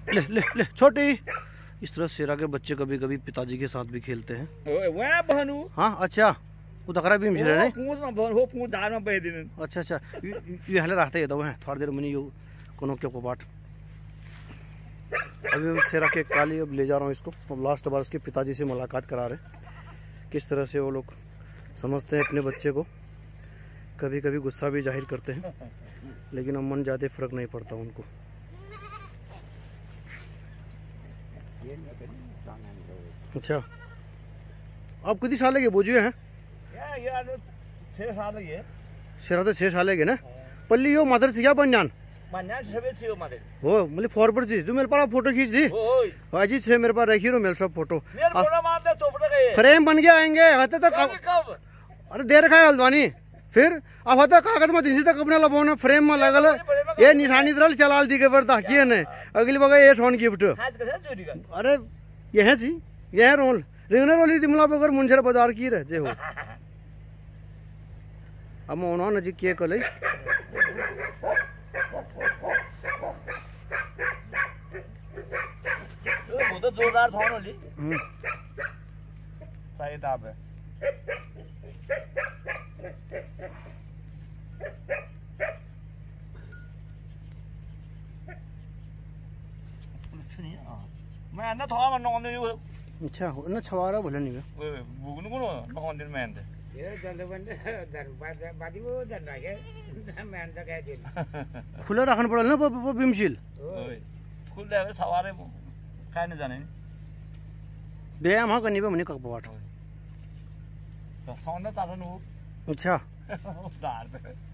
ले ले ले छोटी। इस तरह शेरा के बच्चे कभी कभी पिताजी के साथ भी खेलते हैं। हाँ अच्छा वो दखरा भी मिश्र है अच्छा अच्छा ये हले रहते है दवा है थोड़ी देर मनी यो कोनो के को बाट। अभी हम शेरा के काली अब ले जा रहा हूँ इसको। अब लास्ट बार उसके पिताजी से मुलाकात करा रहे किस तरह से वो लोग समझते हैं अपने बच्चे को। कभी कभी गुस्सा भी जाहिर करते हैं लेकिन अब मन ज़्यादा फर्क नहीं पड़ता उनको। अच्छा आप कितनी साल के बोझे हैं? 6 साल है शेरा तो 6 साल है ना पल्ली यो मदर से क्या बन जान हो मतलब फॉरवर्ड जी जो मेरे पास फोटो खींच दी अजी से मेरे पास रखी रो मेरे सब फोटो फ्रेम बन गया आएंगे होते तो अरे दे रखा है हल्द्वानी फिर अब होता कागज में दिसी तक अपने लबोना फ्रेम में लगल ये निशानी तरल चलाल दी के बरता किए ने अगली बगा ये सोन गिफ्ट अरे यह सी यह रोल रिंगने रोली तिमला बगर मुंशर बाजार की रह जे हो अब मोना नजी के कले तो जोरदार था नली सही दाब है मैं ना थोड़ा मन नॉन दे अच्छा ना छवारा बोले नहीं वे बुगन को नॉन दे मैं दे ये जल्द बंदे बादी वो दन रखे मैं तो कह दे खुला रखना पड़ल ना बिमशील खुल दे सवारे काय न जाने व्यायाम हाँ करनी पे मनी कब बाट सौंदा चालन वो अच्छा दार पे